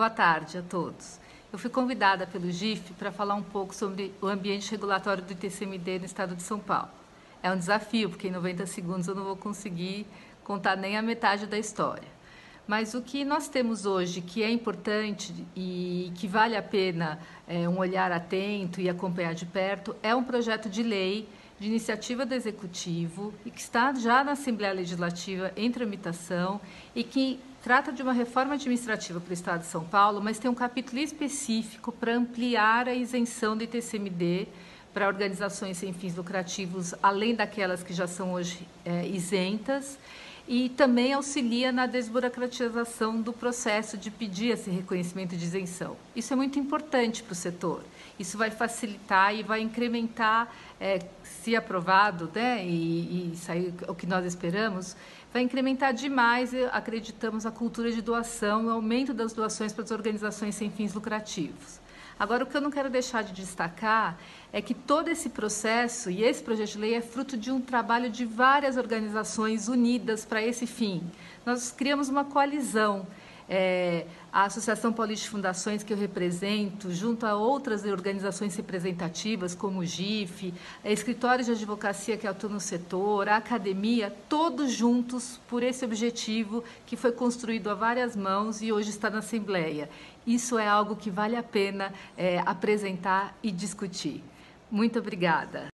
Boa tarde a todos. Eu fui convidada pelo GIF para falar um pouco sobre o ambiente regulatório do ITCMD no estado de São Paulo. É um desafio, porque em 90 segundos eu não vou conseguir contar nem a metade da história. Mas o que nós temos hoje, que é importante e que vale a pena um olhar atento e acompanhar de perto, é um projeto de lei de iniciativa do Executivo e que está já na Assembleia Legislativa em tramitação e que trata de uma reforma administrativa para o Estado de São Paulo, mas tem um capítulo específico para ampliar a isenção do ITCMD para organizações sem fins lucrativos, além daquelas que já são hoje isentas, e também auxilia na desburocratização do processo de pedir esse reconhecimento de isenção. Isso é muito importante para o setor. Isso vai facilitar e vai incrementar, se aprovado, né, e sair o que nós esperamos, vai incrementar demais, acreditamos, a cultura de doação e o aumento das doações para as organizações sem fins lucrativos. Agora, o que eu não quero deixar de destacar é que todo esse processo e esse projeto de lei é fruto de um trabalho de várias organizações unidas para esse fim. Nós criamos uma coalizão, a Associação Paulista de Fundações, que eu represento, junto a outras organizações representativas, como o GIF, escritórios de advocacia que atuam no setor, a academia, todos juntos por esse objetivo que foi construído a várias mãos e hoje está na Assembleia. Isso é algo que vale a pena apresentar e discutir. Muito obrigada.